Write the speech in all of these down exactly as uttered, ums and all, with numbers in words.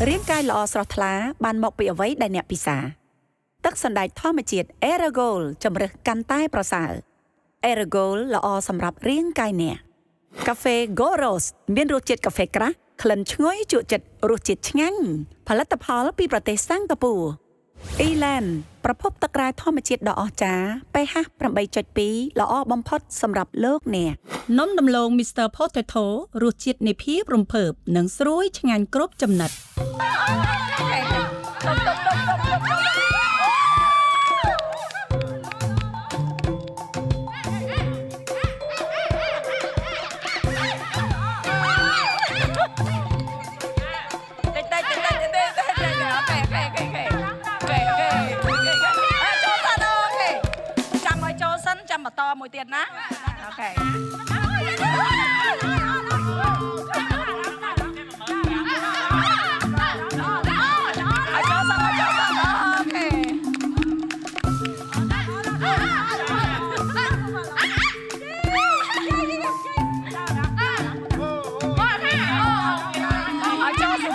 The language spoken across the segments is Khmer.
រាងកាយល្អស្រស់ថ្លាបានមកពីអ្វីដែលអ្នកពិសាទឹកសណ្តែកធម្មជាតិ Aerogol ជំរើសកាន់តែប្រសើរ Aerogol ល្អសម្រាប់រាងកាយអ្នកកាហ្វេ Go Roast មានរសជាតិកាហ្វេក្រាស់ក្លិនឈ្ងុយជក់ចិត្តរសជាតិឆ្ងាញ់ផលិតផលពីប្រទេសសិង្ហបុរី Elan ប្រភពទឹករ៉ែធម្មជាតិដ៏អស្ចារ្យ pH ប្រាំបីចុចពីរ ល្អបំផុតសម្រាប់លោកអ្នកនំដំឡូង Mister Potato រសជាតិនៃភាពរំភើបនិងស្រួយឆ្ងាញ់គ្រប់ចំណិតចាំបន្តមួយទៀតណាអូខេឲ្យចូលសិនឲ្យចូលសិនអូខេឲ្យចូលសិន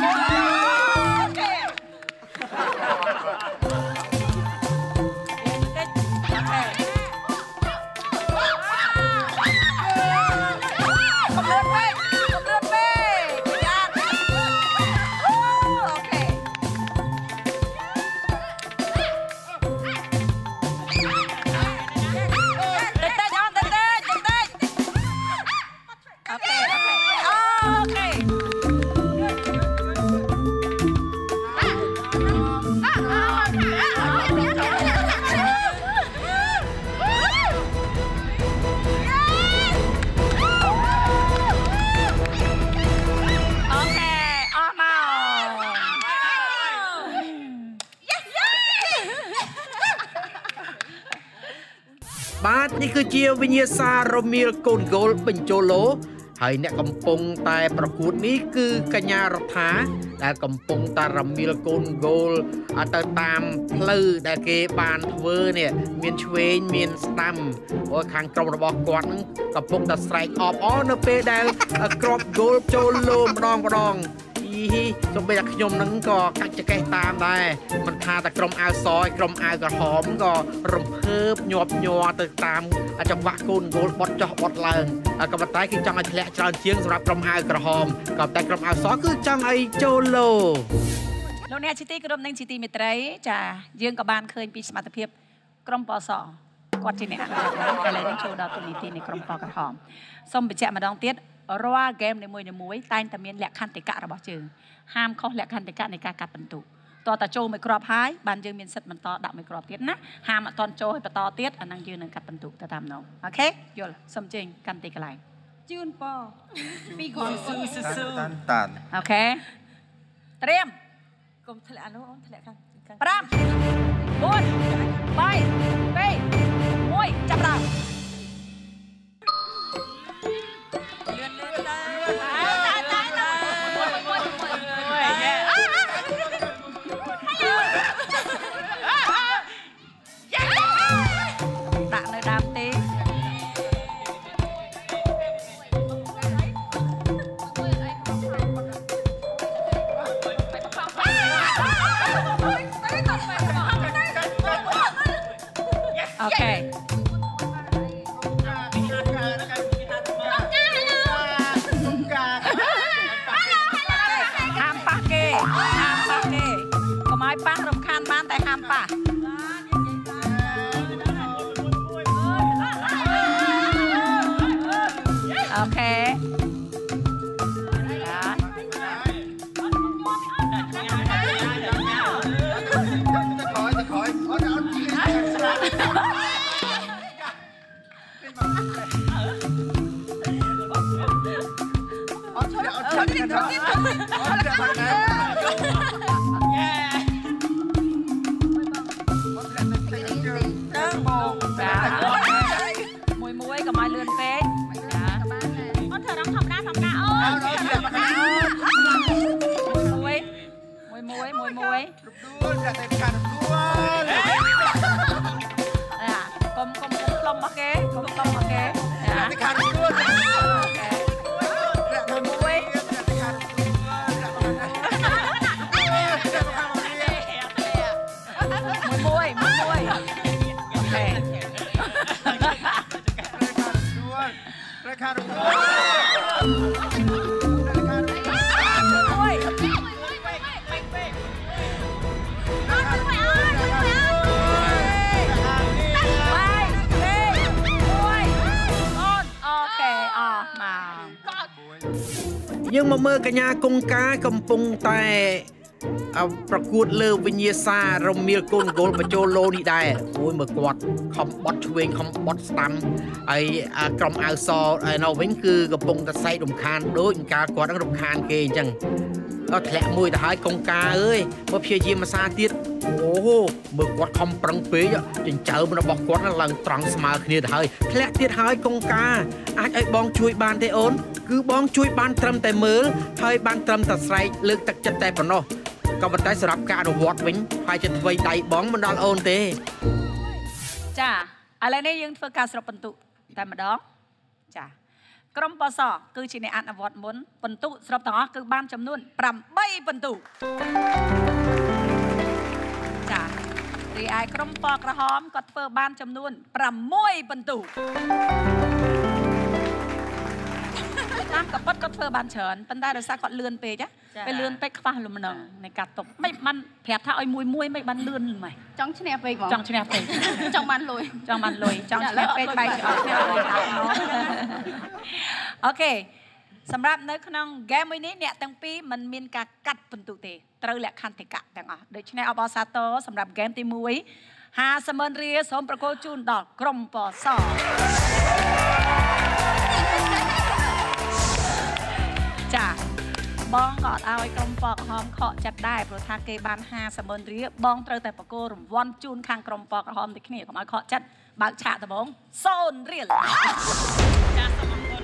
បាទនេះគឺជាវិញ្ញាសារ៉ូមីលកូនហ្គោលបញ្ចូលឡូហើយអ្នកកំពុងតែប្រកួតនេះគឺកញ្ញារដ្ឋាដែលកំពុងតែរមីលកូនហ្គោលទៅតាមផ្លូវដែលគេបានធ្វើនេះមានឆ្វេងមានស្ដាំអូខាងក្រុមរបស់គាត់នឹងកំពុងតែស្រែកអបអរនៅពេលដែលគ្រាប់ហ្គោលចូលឡូម្ដងម្ដងសូម្បីតែខ្ញុំនឹងក៏កាច់ចកេះតាមដែរមិនថាតែក្រុមអាវសយក្រុមអាវក្រហមក៏រំភើបញាប់ញ័រទៅតាមចង្វាក់កូនហ្គោលបត់ចោះបត់ឡើងក៏ប៉ុន្តែគឺចង់ឲ្យធ្លាក់ច្រើនជាងសម្រាប់ក្រុមអាវក្រហមក៏តែក្រុមអាវសគឺចង់ឲ្យចូលឡូលោកអ្នកជាទីគោរពនិងជាទីមេត្រីចាយើងក៏បានឃើញពីសមត្ថភាពក្រុមបសគាត់ជាអ្នកឥឡូវនេះចូលដល់ទូនីតិនៃក្រុមបក្រហមសូមបញ្ជាក់ម្ដងទៀតរាល់ហ្គេមនីមួយៗតែងតែមានលក្ខន្តិកៈរបស់ជើងហាមខុសលក្ខន្តិកៈនៃការកាត់បន្ទុកតោះតែចូលមួយគ្រាប់ហើយបានយើងមានសិទ្ធិបន្តដាក់មួយគ្រាប់ទៀតណាហាមអត់តន់ចូលឲ្យបន្តទៀតអាហ្នឹងយើងនឹងកាត់បន្ទុកទៅតាមនោះអូខេយល់សុំជើងកាន់ទីកន្លែងជូនប៉ពីគ្រាប់ស៊ូស៊ូស៊ូតាន់តាន់អូខេត្រៀមកុំធ្លាក់អានោះអូនធ្លាក់ខាងប្រាំបួនបីពីរមួយចាប់ដើមដាក់នៅដើមទេអូខេហាមប៉ះគេហាមប៉ះគេកុំឲ្យប៉ះរំខានបានតែហាមប៉ះអូខេមួយមួយកុំឲ្យលឿនពេកអូនធ្វើរងធម្មតាធម្មតាអូនមួយមួយមួយមួយមួយដួលតែតែខាងដួលអាកុំកុំផ្លុំមកគេកុំផ្លុំមកគេតែខាងដួលមួយមួយราคารุ่งយើងមកមើលកញ្ញាកុងការកំពុងតែប្រកួតលើវិញ្ញាសាររមៀលកូនគោលបញ្ចូលឡូនេះដែរអូយមើលគាត់ខំបត់ឆ្វេងខំបត់ស្ដាំហើយក្រុមអាវសនៅវិញគឺកំពុងតែសែករំខានដូចការគាត់នឹងរំខានគេអញ្ចឹងក៏ធ្លាក់មួយទៅហើយកុងការអើយមកព្យាយាមភាសាទៀតអូមើលគាត់ខំប្រឹងពេកចិញ្ចើមរបស់គាត់ឡើងត្រង់ស្មើគ្នាទៅហើយធ្លាក់ទៀតហើយកុងការអាចឲ្យបងជួយបានទេអូនគឺបងជួយបានត្រឹមតែមើលហើយបានត្រឹមតែស្រែកលើកទឹកចិត្តតែប៉ុណ្ណោះក៏ប៉ុន្តែសម្រាប់ការអនុវត្តវិញហើយជាថ្មីដៃបងមិនដល់អូនទេចាឥឡូវនេះយើងធ្វើការសរុបបន្ទុកតែម្ដងចាក្រុមបសគឺជាអ្នកអនុវត្តមុនបន្ទុកសរុបទាំងអស់គឺបានចំនួនប្រាំបីបន្ទុកចារីឯក្រុមពណ៌ក្រហមគាត់ធ្វើបានចំនួនប្រាំមួយបន្ទុកតាមក៏ប៉ុតគាត់ធ្វើបានច្រើនប៉ុន្តែដោយសារគាត់លឿនពេកណាពេលលឿនពេកខ្វះលំនឹងនៃការຕົកមិនបានប្រាប់ថាឲ្យមួយមួយមិនបានលឿនហ្មងចង់ឈ្នះពេកហ្មងចង់ឈ្នះពេកចង់បានលុយចង់បានលុយចង់ឈ្នះពេកបែកឆ្អល់ឈ្នះលុយដាក់មកអូខេសម្រាប់នៅក្នុង game មួយនេះអ្នកទាំងពីរមិនមានការកាត់បន្ទុកទេត្រូវលក្ខន្តិកៈទាំងអស់ដូច្នេះអបអរសាទរសម្រាប់ game ទីមួយហាសម៉ឺនរៀលសូមប្រគល់ជូនដល់ក្រុមបសចាបងក៏អត់ឲ្យក្រុមពណ៌ក្រហមខកចិត្តដែរព្រោះថាគេបានហាសម៉ឺនរៀលបងត្រូវតែប្រគល់រង្វាន់ជូនខាងក្រុមពណ៌ក្រហមដូចគ្នាកុំឲ្យខកចិត្តបើកឆាកដំបងសូនរៀលចាសូមអរគុណ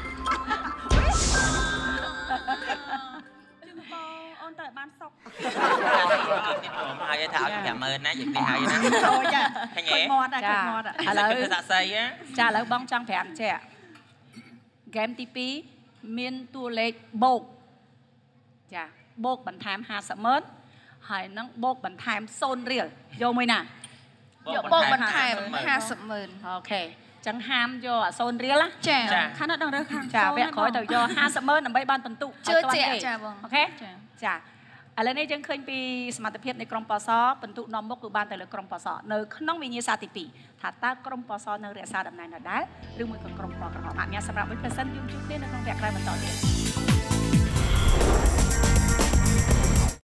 ជូនបងអូនទៅបានសុខខ្ញុំហើយថាឲ្យប្រាំម៉ឺនណានិយាយនេះហើយណាអូចាឃើញមាត់ឃើញមាត់ឥឡូវសាក់សីចាឥឡូវបងចង់ប្រាប់ចេះ game ទីពីរមានតួលេខបូកចាបូកបន្ថែមហាសិបម៉ឺនហើយនឹងបូកបន្ថែមសូនរៀលយកមួយណាយកបូកបន្ថែមហាសិបម៉ឺនអូខេចឹងហាមយកអាសូនរៀលណាចាខាងនោះដឹងរើខាងចាវគ្គក្រោយទៅយកហាសិបម៉ឺនដើម្បីបានបន្ទុកជឿជាក់ចាបងអូខេចាឥឡូវនេះយើងឃើញពីសមត្ថភាពនៃក្រុមបសបន្ទុកនាំមុខគឺបានទៅលើក្រុមបសនៅក្នុងវិញ្ញាសាទីពីរថាតើក្រុមបសនៅរក្សាតំណែងដដែលឬមួយក៏ក្រុមពណ៌ក្រហមអញ្ញាសម្រាប់វិទ្យាសាស្ត្រយើងជួបគ្នានៅក្នុងវគ្គក្រោយបន្តទៀត